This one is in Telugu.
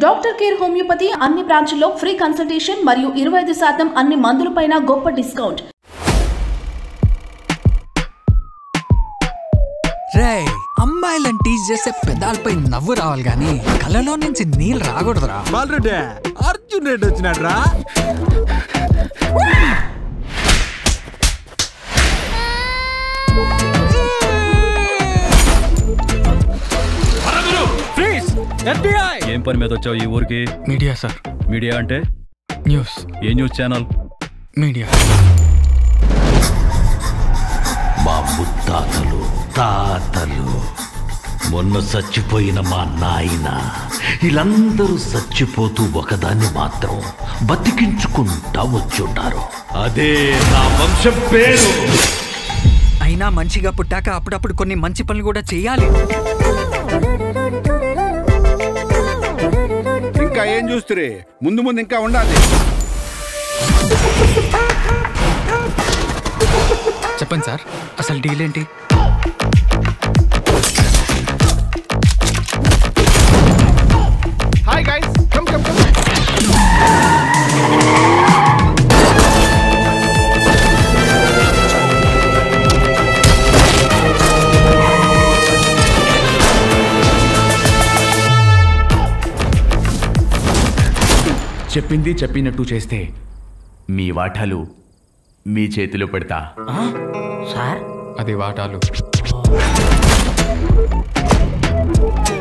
డాక్టర్ కేర్ హోమియోపతి అన్ని బ్రాంచ్ల్లో ఫ్రీ కన్సల్టేషన్ మరియు 25% అన్ని మందులపైన గొప్ప డిస్కౌంట్. రేయ్, అమ్మాయిలను టీజ్ చేసే పెదాలపై నవ్వు రావాలి గాని కళ్ళలో నుంచి నీళ్ళు రాకూడదురా. బాలరెడ్డి అర్జున్ రెడ్డి వచ్చినాడ్రా. ఏం పని మీద వచ్చావు ఈ ఊరికి? Media sir. మీడియా అంటే? న్యూస్. ఏ న్యూస్ ఛానల్? మీడియా. మా ముత్తాతలు తాతలు మొన్న చచ్చిపోయిన మా నాయన వీళ్ళందరూ చచ్చిపోతూ ఒకదాన్ని మాత్రం బతికించుకుంటా వచ్చుంటారు. అదే నా వంశం పేరు. అయినా మంచిగా పుట్టాక అప్పుడప్పుడు కొన్ని మంచి పనులు కూడా చెయ్యాలి. ఇంకా ఏం చూస్తురే? ముందు ముందు ఇంకా ఉండాలి. చెప్పండి సార్, అసలు డీల్ ఏంటి? Hi guys, come come come. చెప్పింది చెప్పినట్టు చేస్తే మీ వాటాలు మీ చేతిలో పెడతా. సార్, అది వాటాలు.